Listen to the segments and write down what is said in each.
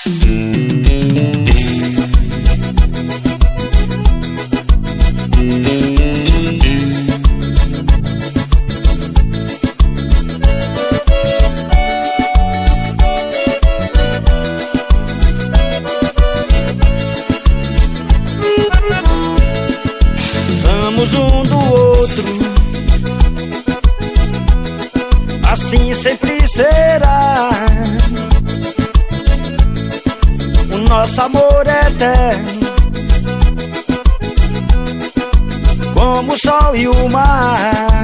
Somos um do outro, assim sempre será. O nosso amor é eterno, como o sol e o mar.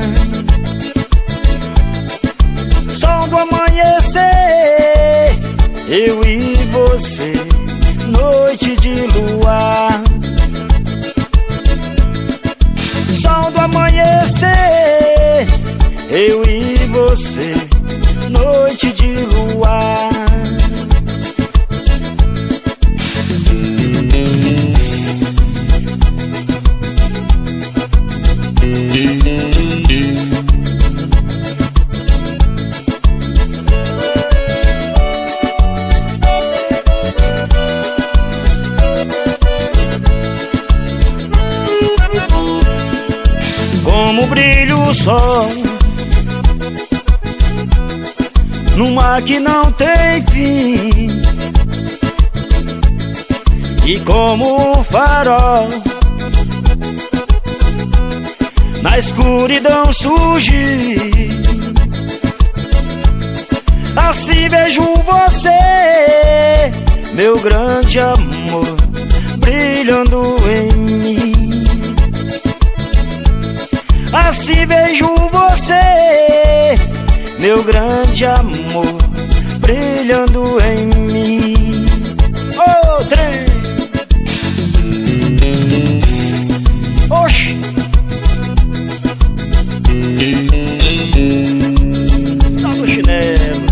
Som do amanhecer, eu e você, noite de luar. Som do amanhecer, eu e você, noite de luar. Como brilha o sol no mar que não tem fim, e como um farol na escuridão surgir, assim vejo você, meu grande amor, brilhando em mim. Assim vejo você, meu grande amor, brilhando em mim. Oh, trem! Oxi! Só no chinelo.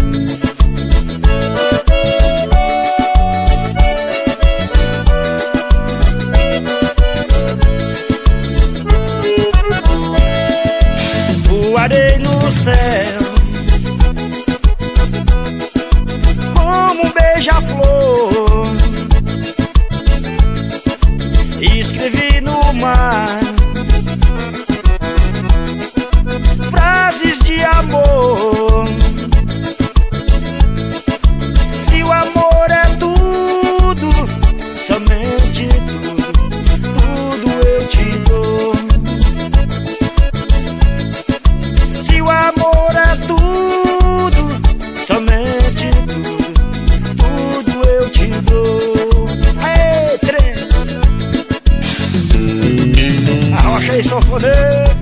Voarei no céu como um beija-flor, escrevi no mar frases de amor. Se o amor é tudo, somente tudo, tudo eu te dou. Se o amor é tudo, somente tudo, tudo eu te dou. Aê, trem! Arrocha aí, sanfoneiro!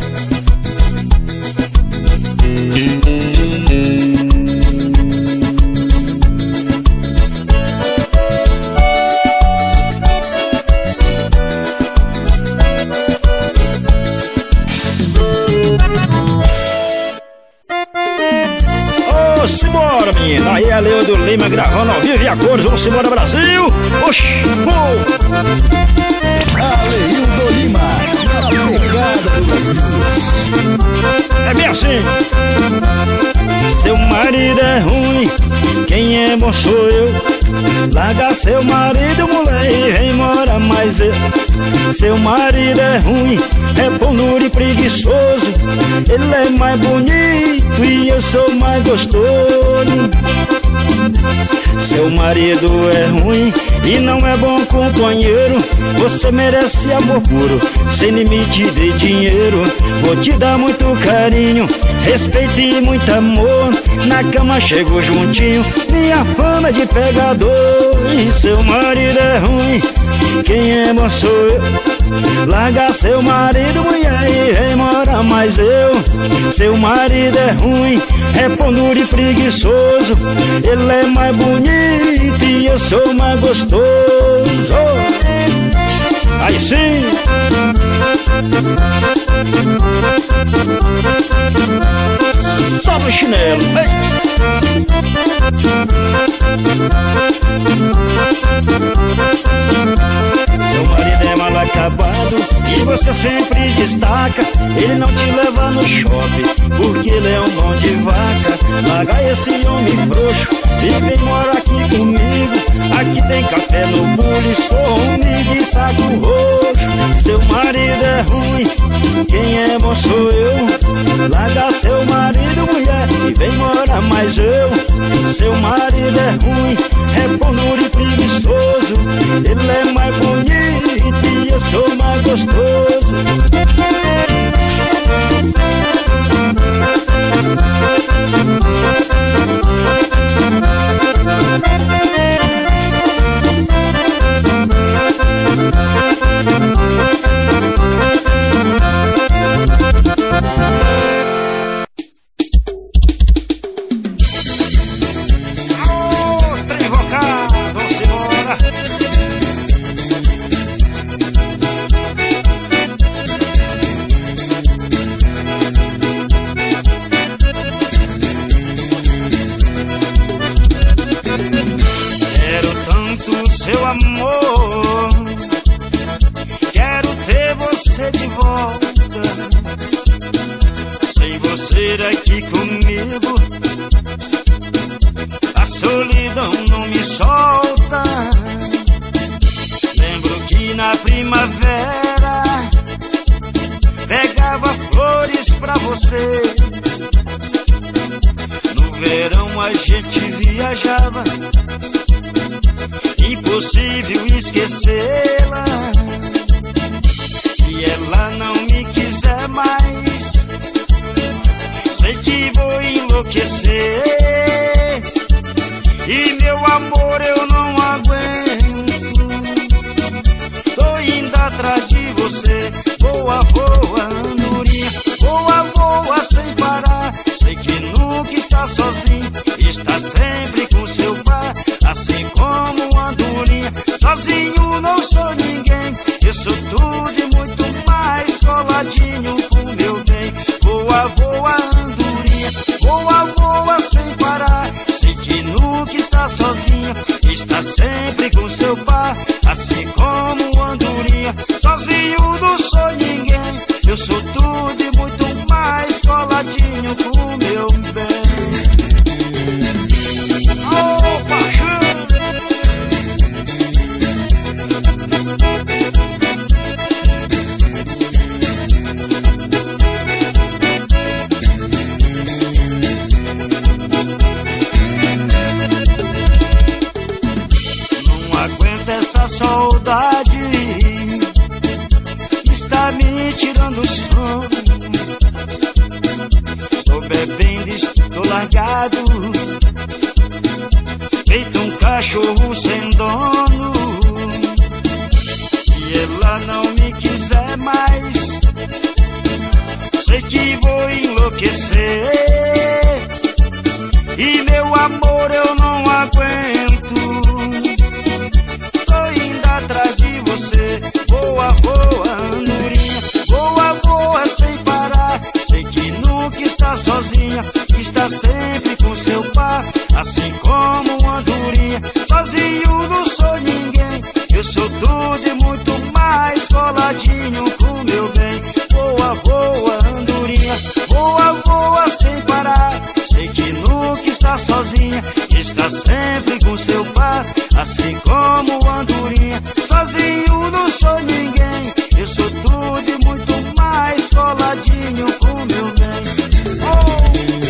Simbora, menina! Aí é Leo do Lima gravando ao vivo e a cores. Vamos embora, Brasil! Oxi! Aleio do Lima, na pegada do Brasil. É bem assim. Seu marido é ruim, quem é bom sou eu. Larga seu marido, mulher, e vem morar mais eu. Seu marido é ruim, é ponuro e preguiçoso. Ele é mais bonito e eu sou mais gostoso. Seu marido é ruim e não é bom companheiro. Você merece amor puro, sem limite de dinheiro. Vou te dar muito carinho, respeito e muito amor. Na cama chego juntinho, minha fama é de pegador. E seu marido é ruim, quem é bom sou eu. Larga seu marido, mulher, e vem morar mais eu. Seu marido é ruim, é ponuro e preguiçoso. Ele é mais bonito e eu sou mais gostoso. Aí sim! Sobe o chinelo! Ei! Seu marido é mal acabado e você sempre destaca. Ele não te leva no shopping porque ele é um mão de vaca. Larga esse homem frouxo e vem morar aqui comigo. Aqui tem café no bule, some de saco roxo. Seu marido é ruim, quem é bom sou eu. Larga seu marido, mulher, e vem morar mais eu. Seu marido é ruim, é ponuro e preguiçoso. Ele é mais bonito e eu sou mais gostoso. Seu amor, quero ter você de volta. Sem você aqui comigo, a solidão não me solta. Lembro que na primavera pegava flores pra você. No verão a gente viajava, impossível esquecê-la. Se ela não me quiser mais, sei que vou enlouquecer. E meu amor, eu não aguento, tô indo atrás de você. Voa, voa, andorinha, voa, voa sem parar. Sei que nunca está sozinho, está sempre com seu par. Assim como andorinha, sozinho não sou ninguém. Eu sou tudo e muito mais, coladinho com meu bem. Voa, voa, andorinha, voa, voa sem parar. Sei que nunca está sozinho, está sempre com seu par. Assim como andorinha, sozinho não sou ninguém. Eu sou tudo e muito mais, coladinho com meu bem. Oh, paixão! Não aguento essa saudade, está me tirando o sono. Estou bebendo, estou largado, feito um cachorro sem dono. Se ela não me quiser mais, sei que vou enlouquecer. E meu amor, eu não aguento, tô indo atrás de você. Voa, voa, andorinha, voa, voa sem parar. Sei que nunca está sozinha, está sempre com seu par. Assim como andorinha, sozinho não sou ninguém. Eu sou tudo e muito mais, coladinho com meu bem. Voa, voa, andorinha, voa, voa sem parar. Sei que nunca está sozinha, está sempre com seu par. Assim como andorinha, sozinho não sou ninguém. Eu sou tudo e muito mais, coladinho com meu bem. Oh!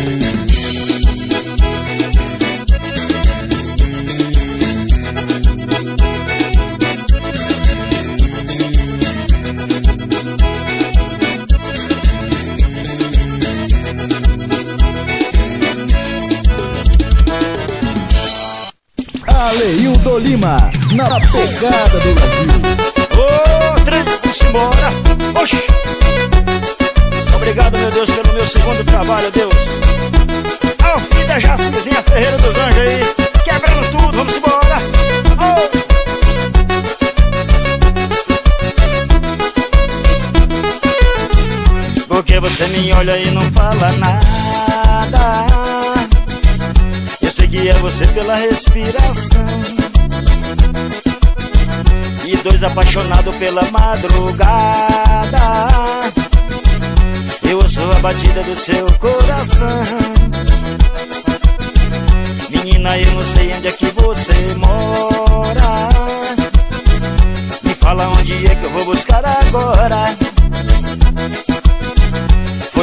Aleildo Lima, na pegada do Brasil. Ô, trem, vamos embora. Oxi. Obrigado, meu Deus, pelo meu segundo trabalho, Deus. Ó, filho da Jacizinha Ferreira dos Anjos aí, quebrando tudo, vamos embora. Oh. Porque você me olha e não fala nada. Eu seguia você pela respiração, e dois apaixonados pela madrugada. Eu ouço a batida do seu coração. Menina, eu não sei onde é que você mora.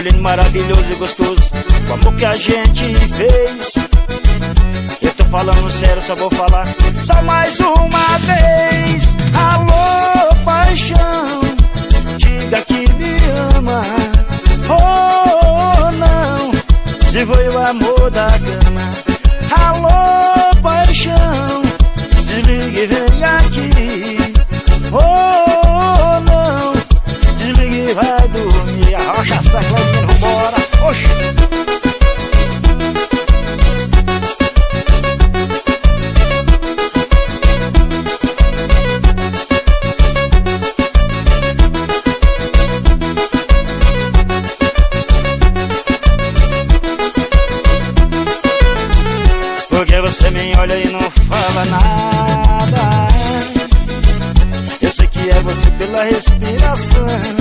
lindo, maravilhoso e gostoso o amor que a gente fez. Eu tô falando sério, só vou falar só mais uma vez. Alô, paixão, diga que me ama. Oh, não, se foi o amor da cama. Alô, paixão, desligue e vem aqui. Oh, não, desligue e vai dormir. Arrocha as teclas, vambora. Oxi. Porque você me olha e não fala nada. Eu sei que é você pela respiração.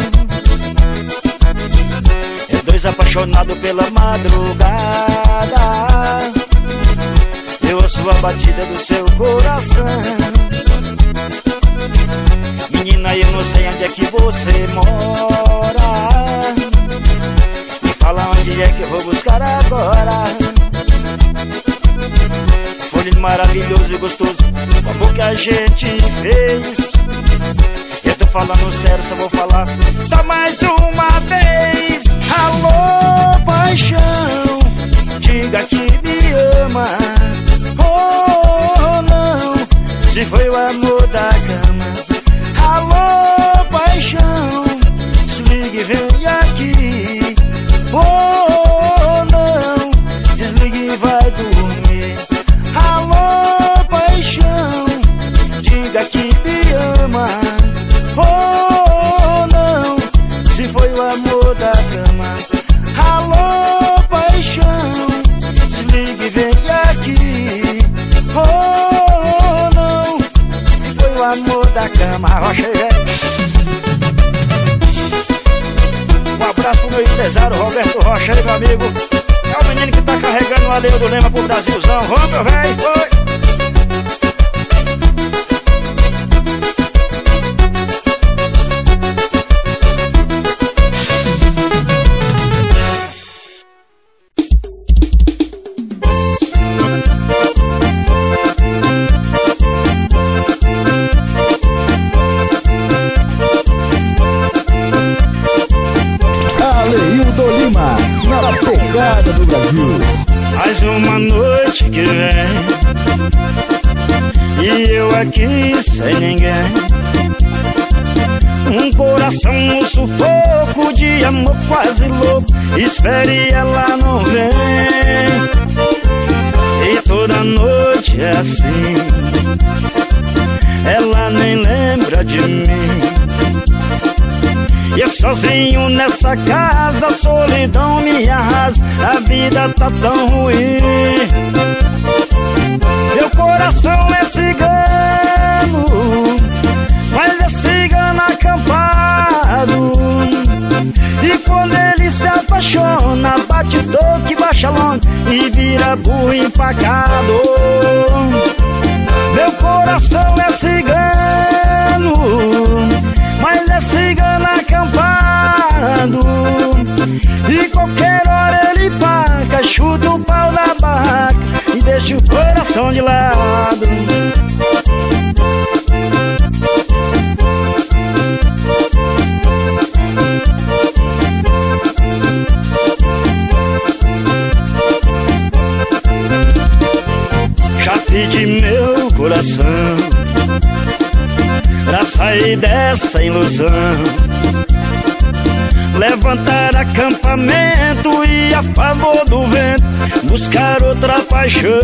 É dois apaixonados pela madrugada. Eu ouço a batida do seu coração. Menina, eu não sei onde é que você mora. Me fala onde é que eu vou buscar agora. Foi lindo, maravilhoso e gostoso o amor que a gente fez. Eu tô falando sério, só vou falar só mais uma vez. Alô, paixão, diga que me ama. Oh, não, se foi o amor da cama. Alô, paixão, desligue e vem aqui. Oh, não, desligue e vai dormir. Alô, paixão, diga que me ama. Oh, não, se foi o amor da cama. Alô, paixão, desligue e vem aqui. Oh, não, se foi o amor da cama. Rocha aí, um abraço pro meu empresário Roberto Rocha aí, meu amigo. É o menino que tá carregando o Aleio do Lema pro Brasilzão. Vamos, meu velho, foi! Aleildo Lima, na pegada do Brasil. Mais uma noite que vem e eu aqui sem ninguém. Um coração no sufoco de amor quase louco. Espere, ela não vem. E toda noite é assim. Ela nem lembra de mim. E eu sozinho nessa casa, a solidão me arrasa. A vida tá tão ruim. Meu coração é cigano, mas é cigano acampado. E quando ele se apaixona, bate toque, baixa longe e vira burro empacado. Meu coração é cigano, mas é cigano acampado. E qualquer hora ele paga, chuta o pau da barraca e deixa o coração de lado. Já pedi meu coração pra sair dessa ilusão, levantar acampamento e a favor do vento buscar outra paixão.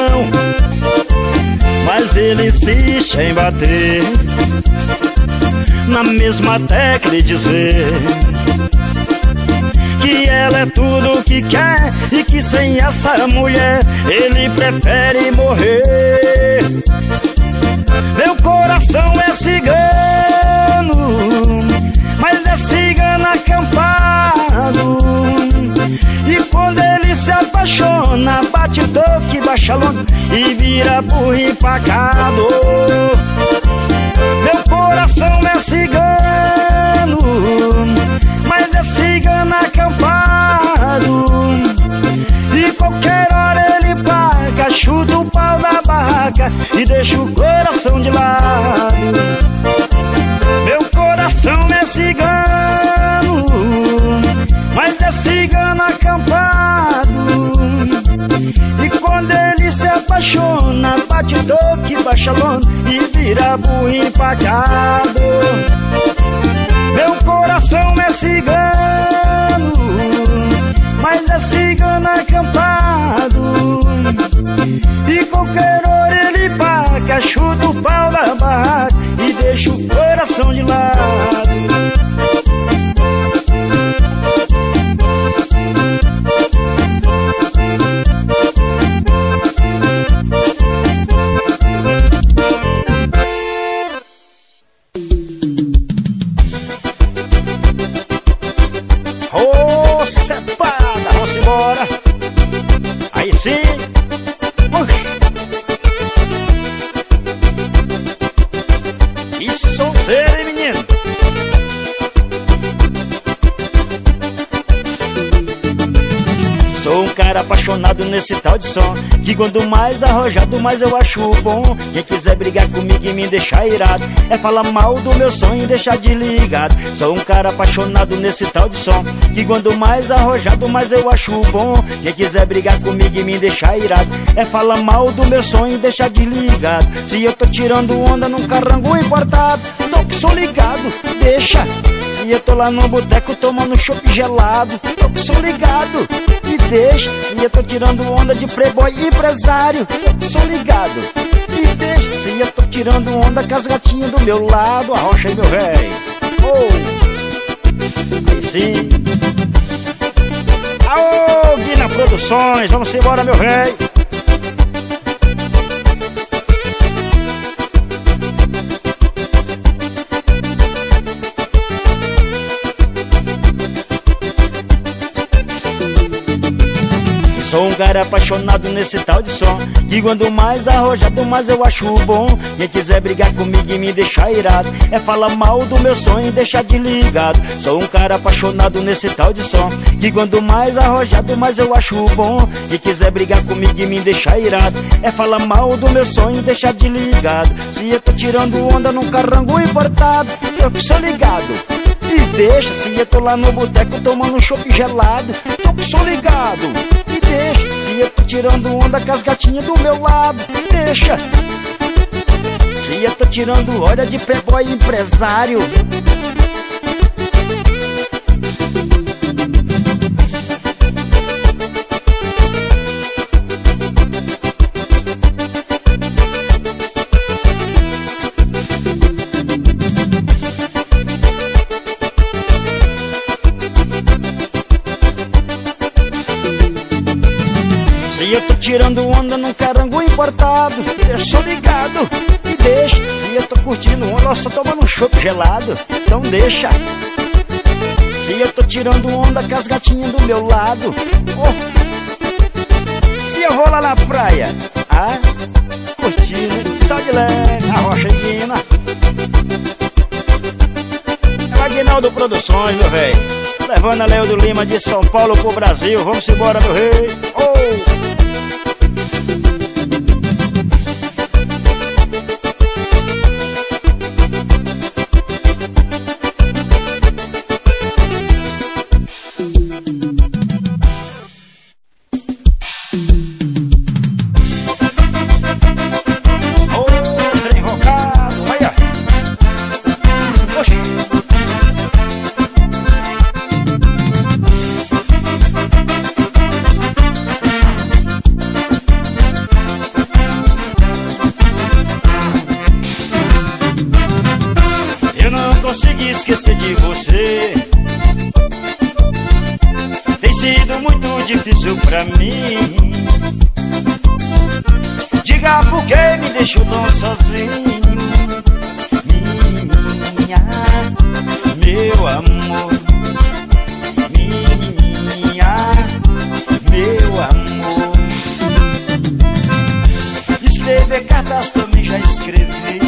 Mas ele insiste em bater na mesma tecla e dizer que ela é tudo o que quer e que sem essa mulher ele prefere morrer. Meu coração é cigano, mas é cigano acampado. E quando ele se apaixona, bate toque, baixa longe e vira burro empacado. Meu coração é cigano, mas é cigano acampado. chuta o pau da barraca e deixa o coração de lado. Meu coração é cigano, mas é cigano acampado. E quando ele se apaixona, bate o toque, baixa a lona e vira burro empacado. Meu coração é cigano, mas é cigano acampado. E qualquer hora ele paca, chuta o pau da barraca e deixa o coração de lado. Ô, separada, vamos embora. Aí sim. Que sonzeira, hein, menino? Sou um cara apaixonado nesse tal de som, que quanto mais arrojado, mais eu acho bom. Quem quiser brigar comigo e me deixar irado, é falar mal do meu sonho e deixar desligado. Sou um cara apaixonado nesse tal de som, que quanto mais arrojado, mais eu acho bom. Quem quiser brigar comigo e me deixar irado, é falar mal do meu sonho e deixar desligado. Se eu tô tirando onda num carrango importado, tô que sou ligado, deixa. Se eu tô lá no boteco tomando chopp gelado, tô que sou ligado e deixa. Se eu tô tirando onda de playboy empresário, tô que sou ligado e deixa. Se eu tô tirando onda com as gatinhas do meu lado, arrocha aí, meu véi. Oh, aí sim. Aô, Guina Produções, vamos embora, meu véi. Sou um cara apaixonado nesse tal de som, que quando mais arrojado, mais eu acho bom. Quem quiser brigar comigo e me deixar irado, é falar mal do meu sonho e deixar desligado. Sou um cara apaixonado nesse tal de som, que quando mais arrojado, mais eu acho bom. Quem quiser brigar comigo e me deixar irado, é falar mal do meu sonho e deixar desligado. Se eu tô tirando onda num carrango importado, eu que sou ligado e deixa. Se eu tô lá no boteco tomando chopp gelado, eu que sou ligado e deixa. Se eu tô tirando onda com as gatinhas do meu lado, deixa. Se eu tô tirando hora de playboy empresário, se eu tô tirando onda num carango importado, eu sou ligado e deixa. Se eu tô curtindo onda, eu só tomando um chopp gelado, então deixa. Se eu tô tirando onda com as gatinhas do meu lado, oh. Se eu vou lá na praia, curtindo, só de leve, arrocha e guina. É o Aguinaldo Produções, meu velho, levando a Léo do Lima de São Paulo pro Brasil. Vamos embora, meu rei. Oh! Consegui esquecer de você, tem sido muito difícil pra mim. Diga por que me deixou tão sozinho, meu amor, meu amor. Escrever cartas também já escrevi,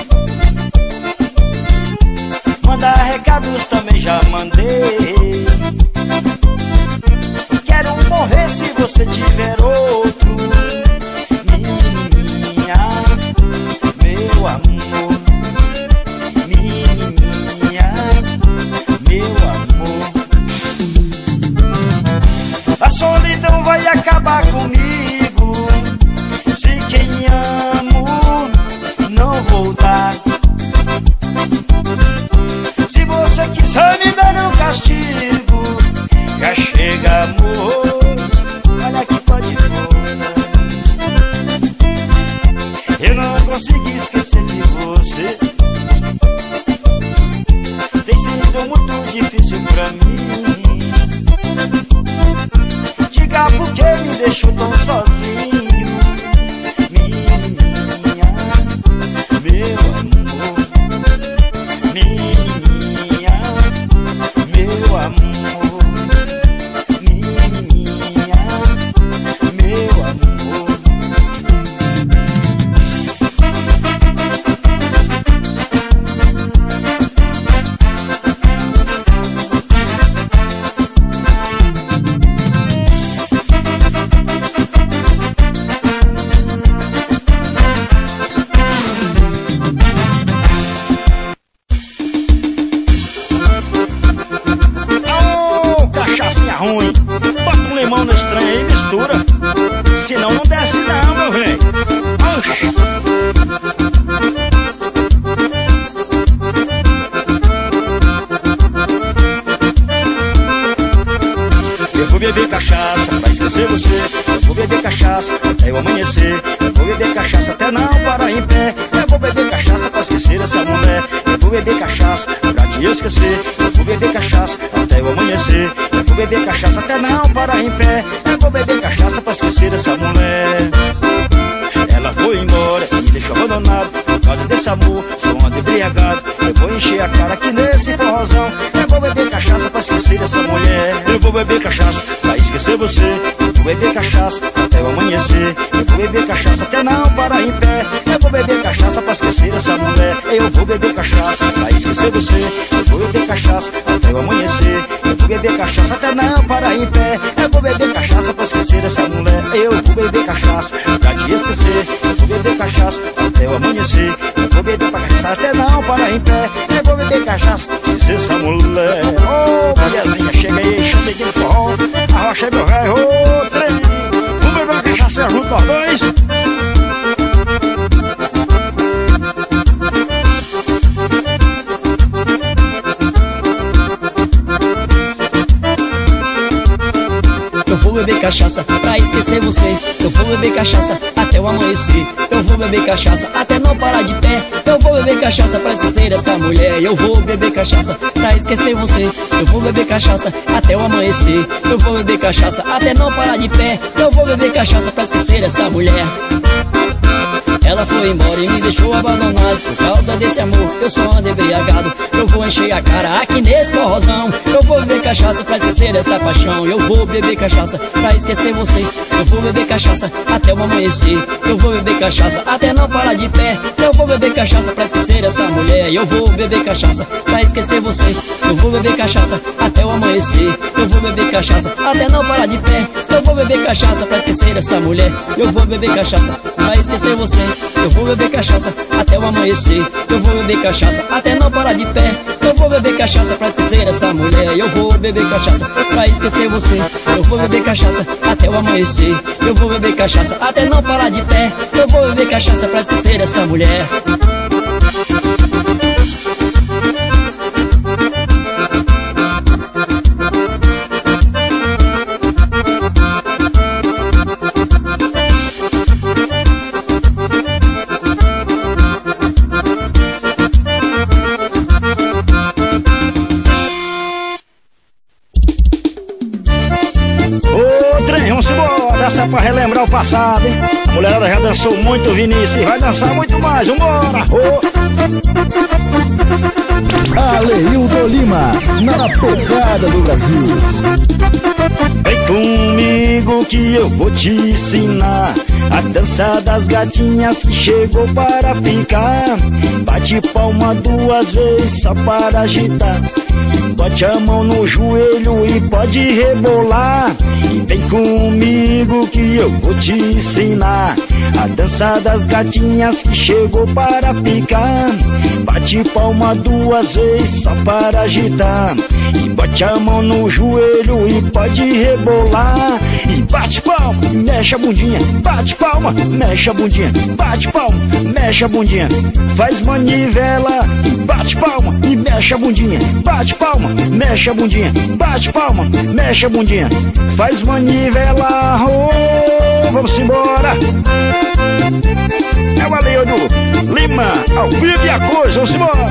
mandar recados também já mandei. Quero morrer se você tiver outro. consegui esquecer de você. Tem sido muito difícil pra mim. Diga por que me deixou tão sozinho. Menininha, meu amor. Menininha, meu amor. Menininha, meu amor. Ruim, bota um limão no estranho e mistura, senão não desce não, meu rei. Oxi. Eu vou beber cachaça pra esquecer você. Eu vou beber cachaça até eu amanhecer. Eu vou beber cachaça até não parar em pé. Eu vou beber cachaça pra esquecer essa mulher. Eu vou beber cachaça pra te esquecer. Eu vou beber cachaça até eu amanhecer. Eu vou beber cachaça até não parar em pé. Eu vou beber cachaça pra esquecer essa mulher. Ela foi embora e me deixou abandonado. Por causa desse amor, sou um embriagado. Eu vou encher a cara aqui nesse forrozão. Eu vou beber cachaça pra esquecer essa mulher. Eu vou beber cachaça pra esquecer você. Eu vou beber cachaça até eu amanhecer. Eu vou beber cachaça até não parar em pé. Eu vou beber cachaça pra esquecer essa mulher. Eu vou beber cachaça pra esquecer você. Eu vou beber cachaça até eu amanhecer. Eu vou beber cachaça até não parar em pé. Eu vou beber cachaça pra esquecer essa mulher. Eu vou beber cachaça pra te esquecer. Eu vou beber cachaça até eu amanhecer. Eu vou beber cachaça até não parar em pé. Eu vou beber cachaça pra esquecer essa mulher. Ô, mulherzinha, chega aí, chama de forró. Arrocha meu rei, ô, trem. Vamos beber uma cachaça junto nós dois. Eu vou beber cachaça pra esquecer você. Eu vou beber cachaça até o amanhecer. Eu vou beber cachaça até não parar de pé. Eu vou beber cachaça pra esquecer essa mulher. Eu vou beber cachaça pra esquecer você. Eu vou beber cachaça até o amanhecer. Eu vou beber cachaça até não parar de pé. Eu vou beber cachaça pra esquecer essa mulher. Ela foi embora e me deixou abandonado. Por causa desse amor, eu só ando embriagado. Eu vou encher a cara aqui nesse forrozão. Eu vou beber cachaça pra esquecer essa paixão. Eu vou beber cachaça pra esquecer você. Eu vou beber cachaça até o amanhecer. Eu vou beber cachaça até não parar de pé. Eu vou beber cachaça pra esquecer essa mulher. Eu vou beber cachaça pra esquecer você. Eu vou beber cachaça até o amanhecer. Eu vou beber cachaça até não parar de pé. Eu vou beber cachaça pra esquecer essa mulher. Eu vou beber cachaça pra esquecer você. Eu vou beber cachaça até o amanhecer. Eu vou beber cachaça até não parar de pé. Eu vou beber cachaça pra esquecer essa mulher. Eu vou beber cachaça pra esquecer você. Eu vou beber cachaça até o amanhecer. Eu vou beber cachaça até não parar de pé. Eu vou beber cachaça pra esquecer essa mulher. Essa é pra relembrar o passado, hein? A mulherada já dançou muito, Vinícius, e vai dançar muito mais, vambora! Aleildo Lima, na pegada do Brasil. Vem comigo que eu vou te ensinar a dança das gatinhas que chegou para ficar. Bate palma 2 vezes só para agitar. Bote a mão no joelho e pode rebolar. Vem comigo que eu vou te ensinar a dança das gatinhas que chegou para ficar. Bate palma 2 vezes só para agitar. E bote a mão no joelho e pode rebolar. E bate palma, mexe a bundinha. Bate palma, mexe a bundinha. Bate palma, mexe a bundinha. Faz manivela e bate palma e mexe a bundinha. Bate palma, mexe a bundinha. Bate palma, mexe a bundinha. Faz manivela, oh, vamos embora. É o Aleildo Lima, ao vivo e a coisa, vamos embora.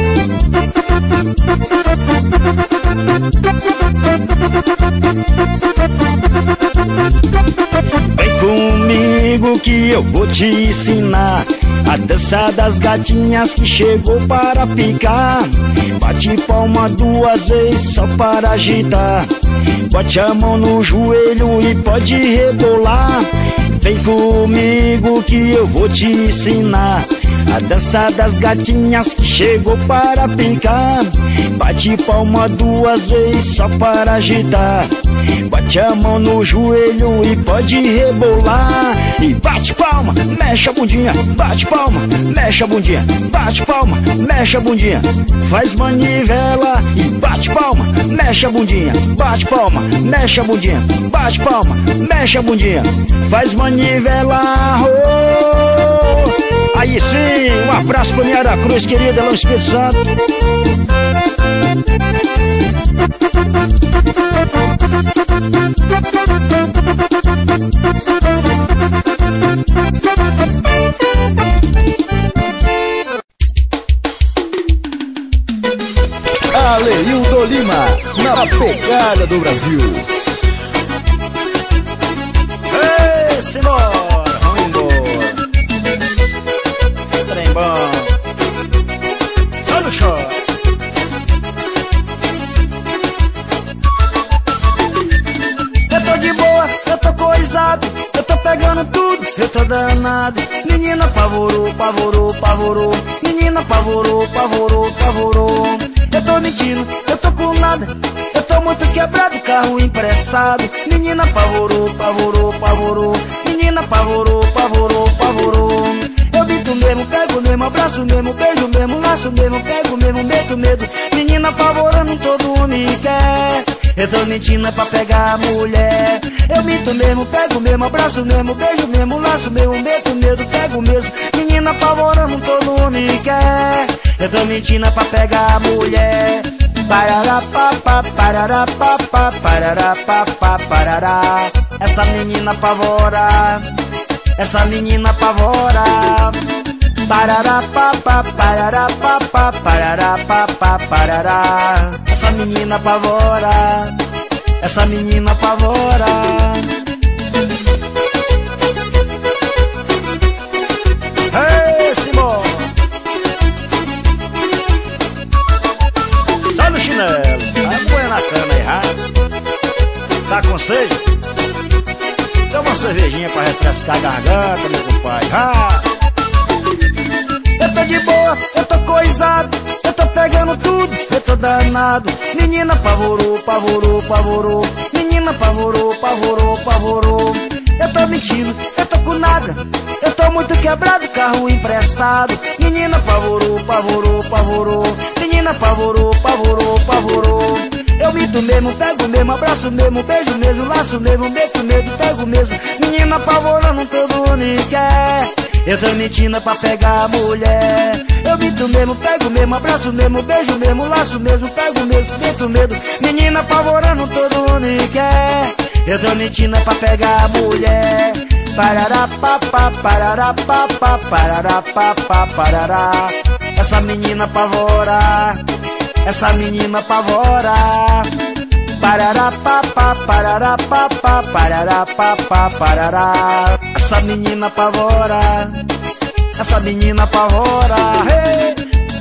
Vem comigo que eu vou te ensinar a dança das gatinhas que chegou para ficar. Bate palma 2 vezes só para agitar. Bote a mão no joelho e pode rebolar. Vem comigo que eu vou te ensinar a dança das gatinhas que chegou para ficar. Bate palma 2 vezes só para agitar. Bate a mão no joelho e pode rebolar. E bate palma, mexe a bundinha. Bate palma, mexe a bundinha. Bate palma, mexe a bundinha. Faz manivela e bate palma, mexe a bundinha. Bate palma, mexe a bundinha. Bate palma, mexe a bundinha. Faz manivela, oh. Aí sim, um abraço pra minha Aracruz querida, lá no Espírito Santo. Aleildo Lima, na pegada do Brasil. Ei, senhora, vamos embora. Trem bom. Só no chão. Eu tô de boa, eu tô coisado, eu tô pegando tudo, eu tô danado. Menina apavorou, apavorou, apavorou. Menina apavorou, apavorou, apavorou. Eu tô mentindo, eu tô com nada, eu tô muito quebrado, carro emprestado. Menina apavorou, apavorou, apavorou. Menina apavorou, apavorou, apavorou. Eu minto mesmo, pego mesmo, abraço mesmo, beijo mesmo, laço mesmo, pego mesmo, meto medo. Menina apavorando, todo mundo me quer. Eu tô mentindo é pra pegar a mulher. Eu minto mesmo, pego mesmo, abraço mesmo, beijo mesmo, laço mesmo, meto medo, pego mesmo. Menina apavorando, todo mundo me quer. Eu tô mentindo é pra pegar a mulher. Parará, papá, parará, papá, parará, papá, parará. Essa menina apavora, essa menina apavora. Parará, papá, parará, papá, parará, papá, parará. Essa menina apavora, essa menina apavora. Ei, Simão! Só no chinelo, põe na cama errado. Tá com sede? Dá uma cervejinha pra refrescar a garganta, meu compadre. Eu tô de boa, eu tô coisado, eu tô pegando tudo, eu tô danado. Menina apavorou, apavorou, apavorou. Menina apavorou, apavorou, apavorou. Eu tô mentindo, eu tô com nada, eu tô muito quebrado, carro emprestado. Menina apavorou, apavorou, apavorou. Menina apavorou, apavorou, apavorou. Eu minto mesmo, pego mesmo, abraço mesmo, beijo mesmo, laço mesmo, meto medo, pego mesmo. Menina apavorando, todo mundo me quer. Eu tô mentindo pra pegar a mulher. Eu minto mesmo, pego mesmo, abraço mesmo, beijo mesmo, laço mesmo, pego mesmo, meto medo. Menina apavorando, todo mundo me quer. Eu tô mentindo pra pegar a mulher. Parará, papá, parará, papá, parará, papá, parará. Essa menina apavora, essa menina apavora. Parará, papá, parará, papá, parará, papá, parará. Essa menina apavora, essa menina apavora. Hey!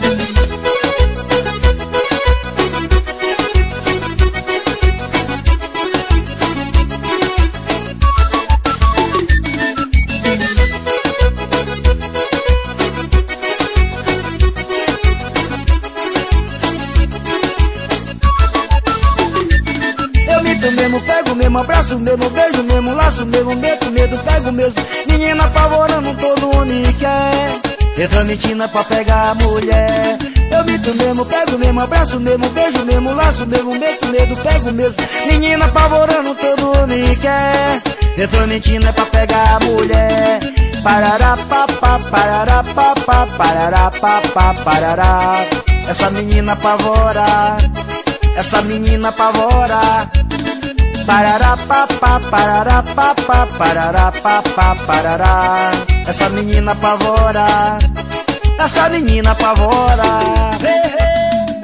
Pego mesmo, abraço mesmo, beijo mesmo, laço mesmo, meto medo, pego mesmo. Menina apavorando, todo mundo me quer. Entra mentina pra pegar a mulher. Eu mito mesmo, pego mesmo, abraço mesmo, beijo mesmo, laço mesmo, meto medo, pego mesmo. Menina apavorando, todo homem quer. Entra mentina pra pegar a mulher. Parará, papá, parará, papá, parará, papá, parará. Essa menina apavora, essa menina apavora. Parará, papá, parará, papá, parará, papá, parará. Essa menina apavora, essa menina apavora. Hey, hey.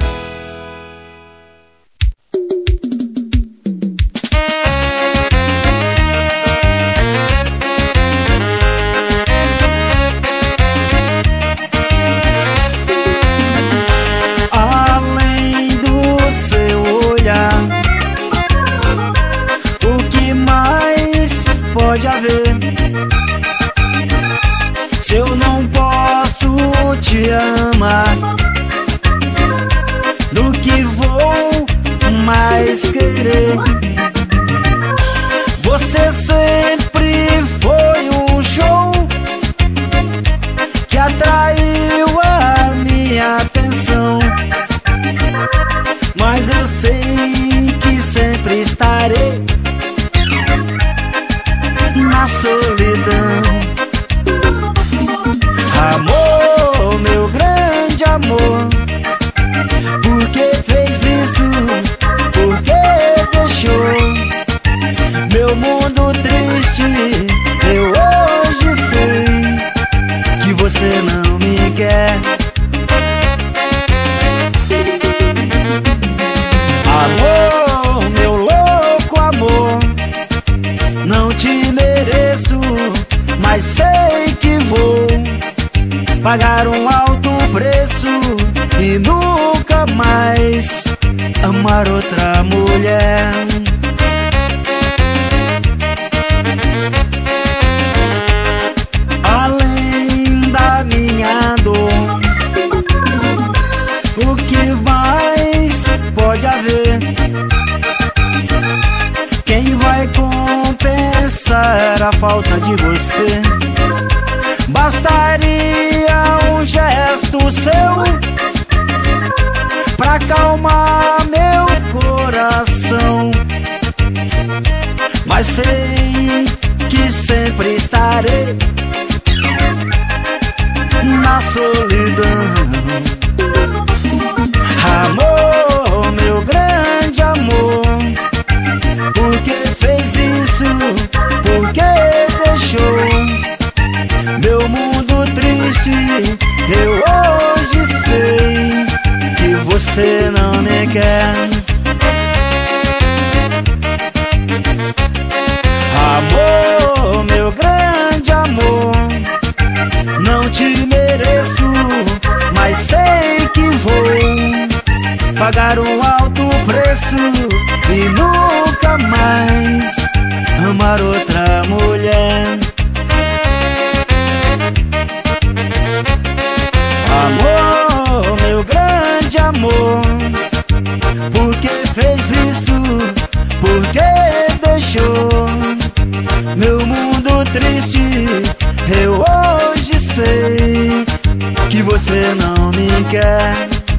Além do seu olhar, o que mais pode haver? Se eu não posso te amar, do que vou mais querer? Você sempre foi um show que atraiu a minha atenção, mas eu sei que sempre estarei na solidão. Amor, meu grande amor, por que fez isso? Por que deixou meu mundo triste? Eu hoje sei que você não me quer. Amor, meu louco amor, não te mereço, mas sei que vou pagar um alto preço e nunca mais amar outra mulher. Além da minha dor, o que mais pode haver? Quem vai compensar a falta de você? Bastaria um gesto seu pra acalmar meu coração, mas sei que sempre estarei na solidão. Amor, meu grande amor, por que fez isso? Por que deixou meu mundo triste? Eu hoje sei que você não me quer. Amor, meu grande amor, não te mereço, mas sei que vou pagar um alto preço e nunca mais amar outra mulher. Amor, meu grande amor, por que fez isso? Por que deixou meu mundo triste? Eu hoje sei que você não me quer.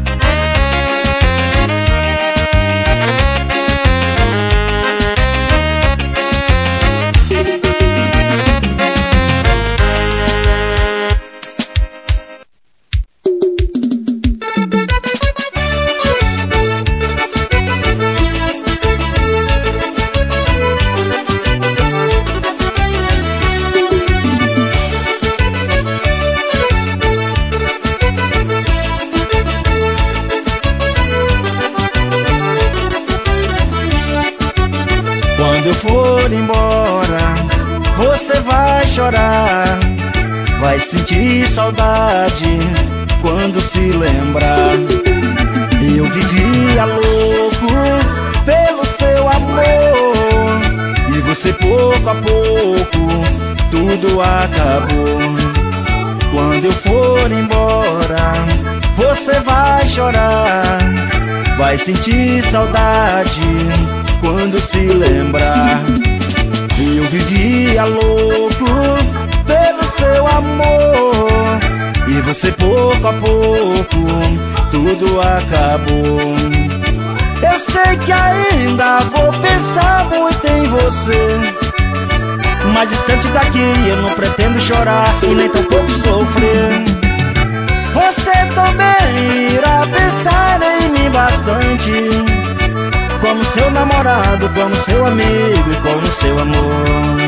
Quando eu for embora, você vai chorar, vai sentir saudade quando se lembrar. Eu vivia louco pelo seu amor, e você pouco a pouco tudo acabou. Quando eu for embora, você vai chorar, vai sentir saudade quando se lembrar. Eu vivia louco pelo seu amor, e você pouco a pouco tudo acabou. Eu sei que ainda vou pensar muito em você, mas distante daqui eu não pretendo chorar e nem tampouco sofrer. Você também irá pensar em mim bastante, como seu namorado, como seu amigo e como seu amor.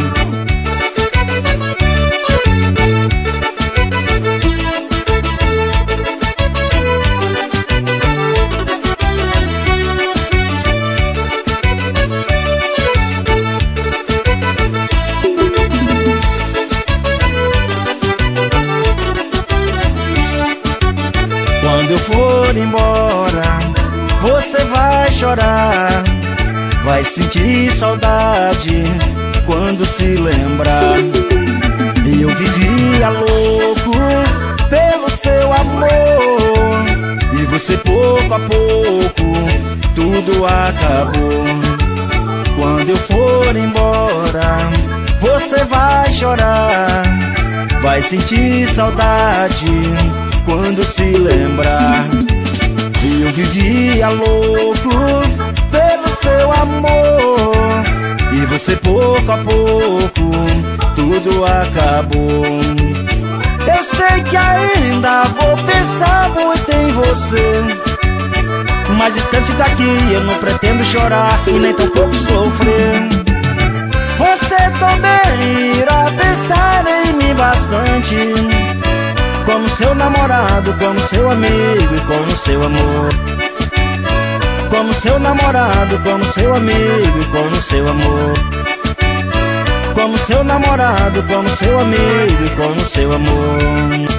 Quando eu for embora, você vai chorar, vai sentir saudade quando se lembrar. Eu vivia louco pelo seu amor, e você pouco a pouco tudo acabou. Quando eu for embora, você vai chorar, vai sentir saudade quando se lembrar. Eu vivia louco pelo seu amor, e você pouco a pouco tudo acabou. Eu sei que ainda vou pensar muito em você, mas distante daqui eu não pretendo chorar e nem tampouco sofrer. Você também irá pensar em mim bastante, como seu namorado, como seu amigo e como seu amor. Como seu namorado, como seu amigo e como seu amor. Como seu namorado, como seu amigo e como seu amor.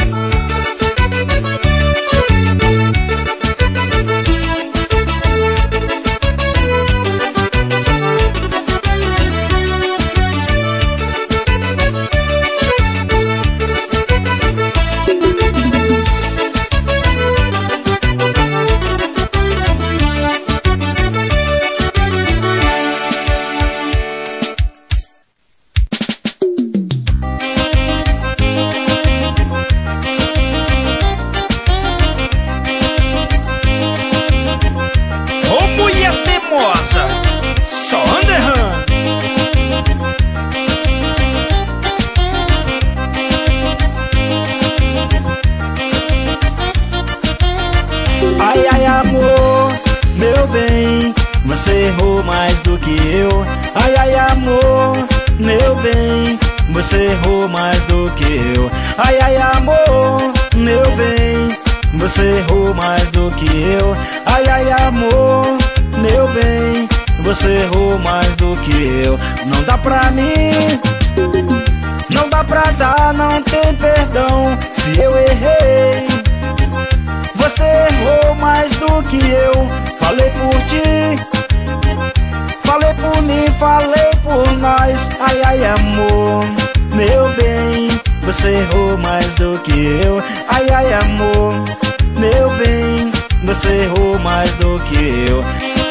Ai, ai, amor, meu bem, você errou mais do que eu. Ai, ai, amor, meu bem, você errou mais do que eu. Ai, ai, amor, meu bem, você errou mais do que eu. Ai, ai, amor, meu bem, você errou mais do que eu. Não dá pra mim, não dá pra dar, não tem perdão se eu errei. Você errou mais do que eu. Falei por ti, falei por mim, falei por nós. Ai, ai, amor, meu bem, você errou mais do que eu. Ai, ai, amor, meu bem, você errou mais do que eu.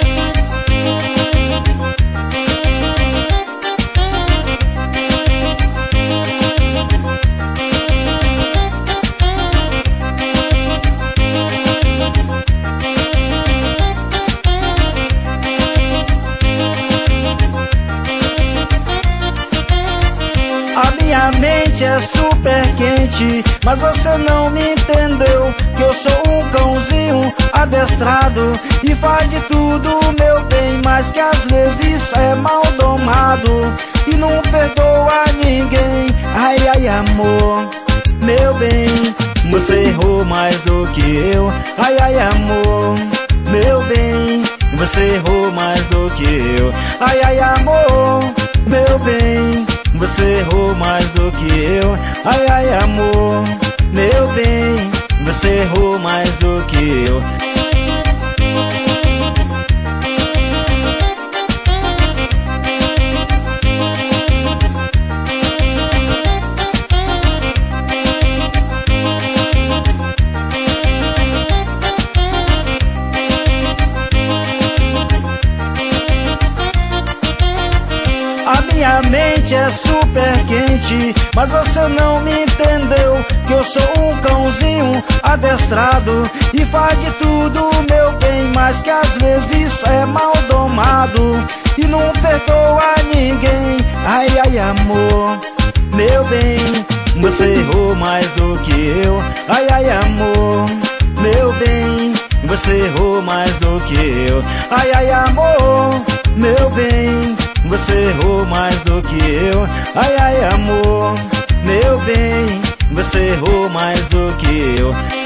Minha mente é super quente, mas você não me entendeu, que eu sou um cãozinho adestrado e faz de tudo, meu bem, mas que às vezes é mal domado e não perdoa ninguém. Ai, ai, amor, meu bem, você errou mais do que eu. Ai, ai, amor, meu bem, você errou mais do que eu. Ai, ai, amor, meu bem, você errou mais do que eu. Ai, ai, amor, meu bem, você errou mais do que eu. A minha mente mente é super quente, mas você não me entendeu, que eu sou um cãozinho adestrado e faz de tudo, meu bem, mas que às vezes é mal domado e não perdoa ninguém. Ai, ai, amor, meu bem, você errou mais do que eu. Ai, ai, amor, meu bem, você errou mais do que eu. Ai, ai, amor, meu bem, você errou mais do que eu. Ai, ai, amor, meu bem, você errou mais do que eu.